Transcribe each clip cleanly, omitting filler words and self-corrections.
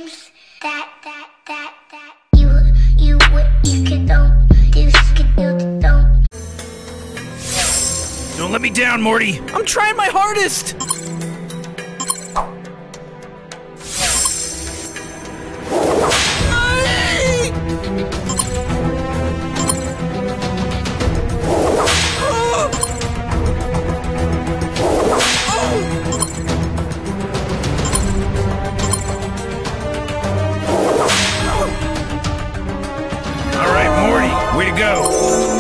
dreams that you could don't. Don't let me down, Morty. I'm trying my hardest. All right, Morty, way to go.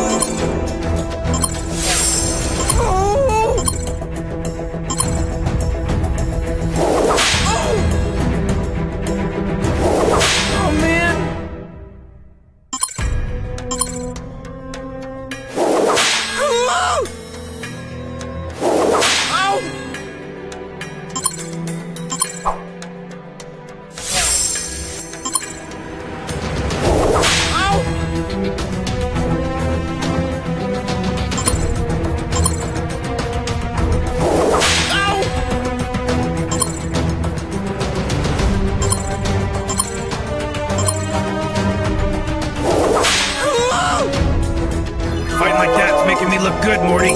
Fighting like that's making me look good, Morty.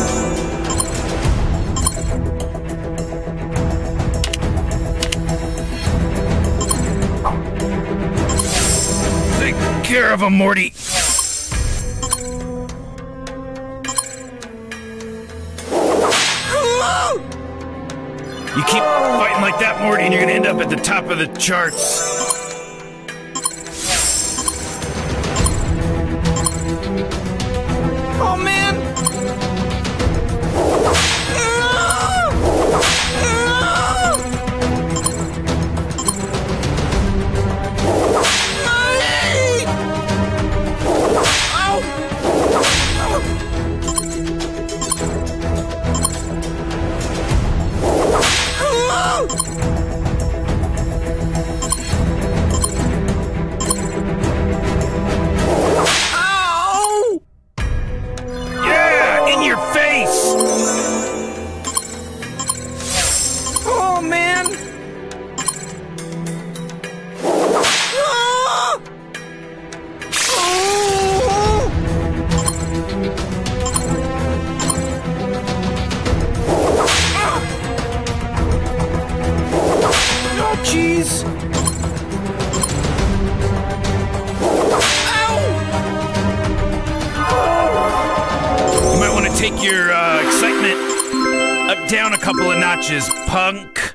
Take care of him, Morty. You keep fighting like that, Morty, and you're gonna end up at the top of the charts. Oh, man! Oh, man! Oh, jeez! You might want to take your excitement down a couple of notches, punk.